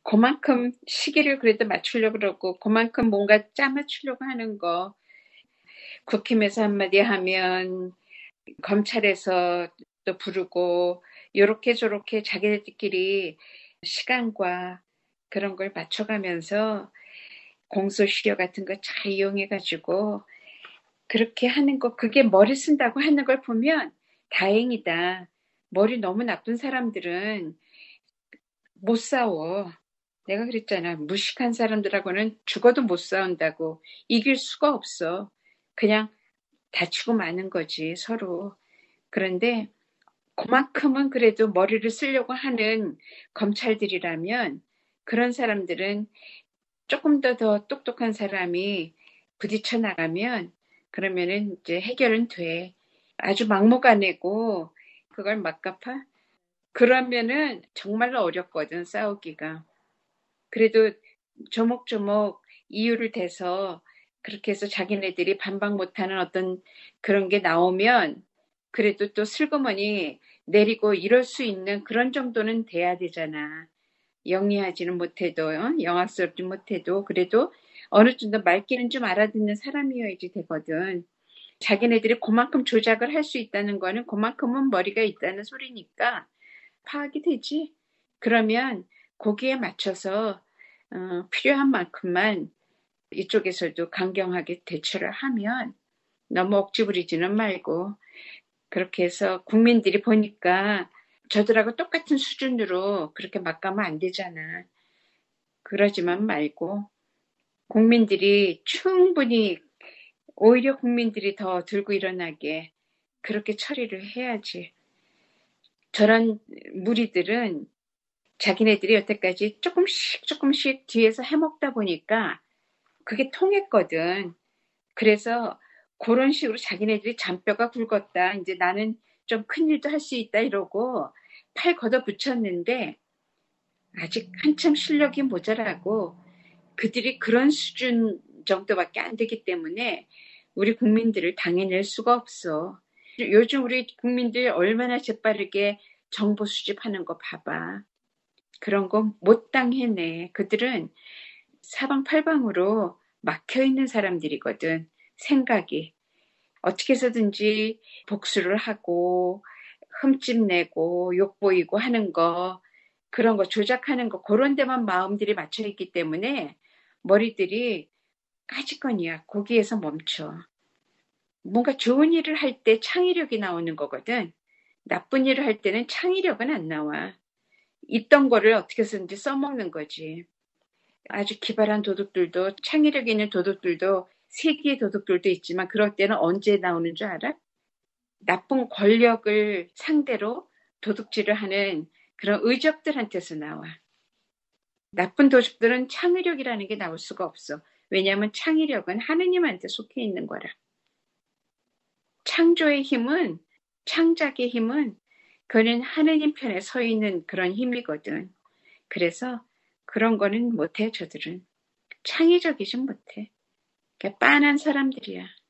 그만큼 시기를 그래도 맞추려고 그러고, 그만큼 뭔가 짜맞추려고 하는 거, 국힘에서 한마디 하면, 검찰에서 또 부르고, 요렇게 저렇게 자기들끼리 시간과 그런 걸 맞춰가면서 공소시효 같은 거 잘 이용해가지고, 그렇게 하는 거, 그게 머리 쓴다고 하는 걸 보면 다행이다. 머리 너무 나쁜 사람들은 못 싸워. 내가 그랬잖아. 무식한 사람들하고는 죽어도 못 싸운다고. 이길 수가 없어. 그냥 다치고 마는 거지, 서로. 그런데 그만큼은 그래도 머리를 쓰려고 하는 검찰들이라면 그런 사람들은 조금 더 똑똑한 사람이 부딪혀 나가면 그러면은 이제 해결은 돼. 아주 막무가내고 그걸 막 갚아? 그러면은 정말로 어렵거든, 싸우기가. 그래도 조목조목 이유를 대서 그렇게 해서 자기네들이 반박 못하는 어떤 그런 게 나오면 그래도 또 슬그머니 내리고 이럴 수 있는 그런 정도는 돼야 되잖아. 영리하지는 못해도, 영악스럽지 못해도 그래도 어느 정도 말귀는 좀 알아듣는 사람이어야지 되거든. 자기네들이 그만큼 조작을 할 수 있다는 거는 그만큼은 머리가 있다는 소리니까 파악이 되지. 그러면 거기에 맞춰서 필요한 만큼만 이쪽에서도 강경하게 대처를 하면 너무 억지 부리지는 말고 그렇게 해서 국민들이 보니까 저들하고 똑같은 수준으로 그렇게 막 가면 안 되잖아. 그러지만 말고 국민들이 충분히 오히려 국민들이 더 들고 일어나게 그렇게 처리를 해야지. 저런 무리들은 자기네들이 여태까지 조금씩 뒤에서 해먹다 보니까 그게 통했거든. 그래서 그런 식으로 자기네들이 잔뼈가 굵었다. 이제 나는 좀 큰일도 할 수 있다 이러고 팔 걷어붙였는데 아직 한참 실력이 모자라고 그들이 그런 수준 정도밖에 안 되기 때문에 우리 국민들을 당해낼 수가 없어. 요즘 우리 국민들 얼마나 재빠르게 정보 수집하는 거 봐봐. 그런 거 못 당해내. 그들은 사방팔방으로 막혀있는 사람들이거든. 생각이. 어떻게 해서든지 복수를 하고 흠집내고 욕보이고 하는 거 그런 거 조작하는 거 그런 데만 마음들이 맞춰있기 때문에 머리들이 까짓거니야. 거기에서 멈춰. 뭔가 좋은 일을 할 때 창의력이 나오는 거거든. 나쁜 일을 할 때는 창의력은 안 나와. 있던 거를 어떻게 해서든지 써먹는 거지. 아주 기발한 도둑들도 창의력 있는 도둑들도 세기의 도둑들도 있지만 그럴 때는 언제 나오는 줄 알아? 나쁜 권력을 상대로 도둑질을 하는 그런 의적들한테서 나와. 나쁜 도둑들은 창의력이라는 게 나올 수가 없어. 왜냐하면 창의력은 하느님한테 속해 있는 거라. 창조의 힘은, 창작의 힘은 그는 하느님 편에 서 있는 그런 힘이거든. 그래서 그런 거는 못해, 저들은. 창의적이진 못해. 빤한 사람들이야.